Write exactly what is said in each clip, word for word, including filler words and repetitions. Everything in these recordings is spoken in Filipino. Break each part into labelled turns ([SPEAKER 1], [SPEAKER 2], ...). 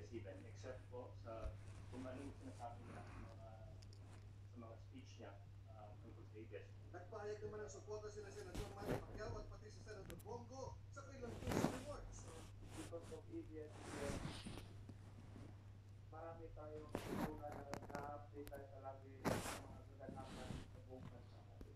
[SPEAKER 1] agresiban except po sa kung ano yung sinasabi niya sa mga, sa mga speech niya uh, tungkol sa A B S.
[SPEAKER 2] Nagpahayag naman ng suporta sila Senador Manny Pacquiao at pati si Senador Bongo sa kailang press reports.
[SPEAKER 3] Because of A B S, marami tayong tutunan na na-update tayo palagi sa mga kaganapan sa buong bansa natin.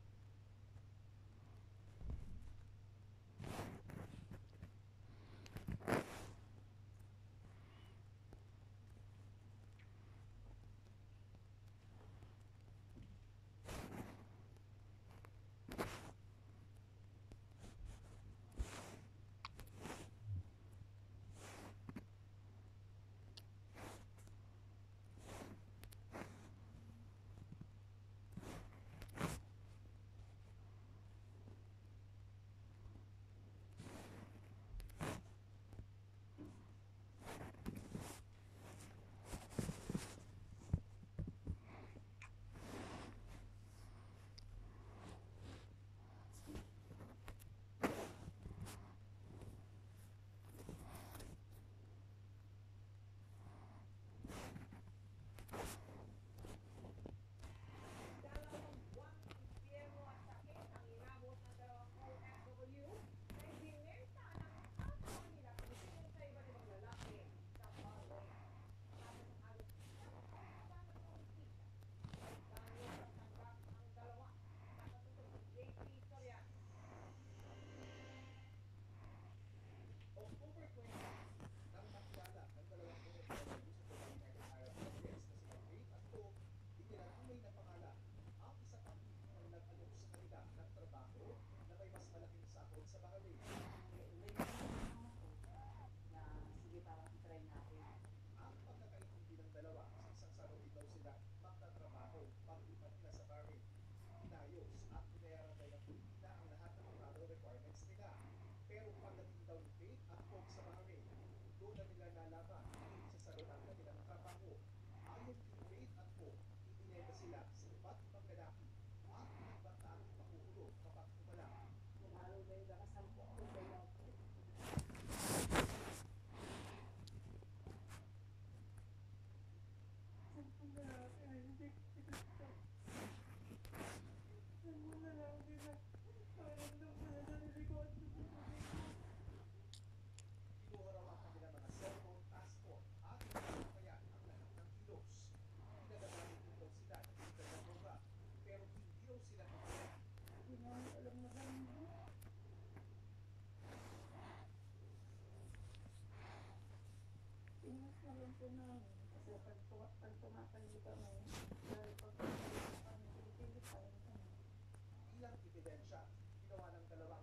[SPEAKER 4] Alam po namin, kasi pag, pag tumatanggi kami, dahil pag tumatanggi kami, pinipilit tayo kami.
[SPEAKER 2] Bilang ebidensya, ginawa ng dalawang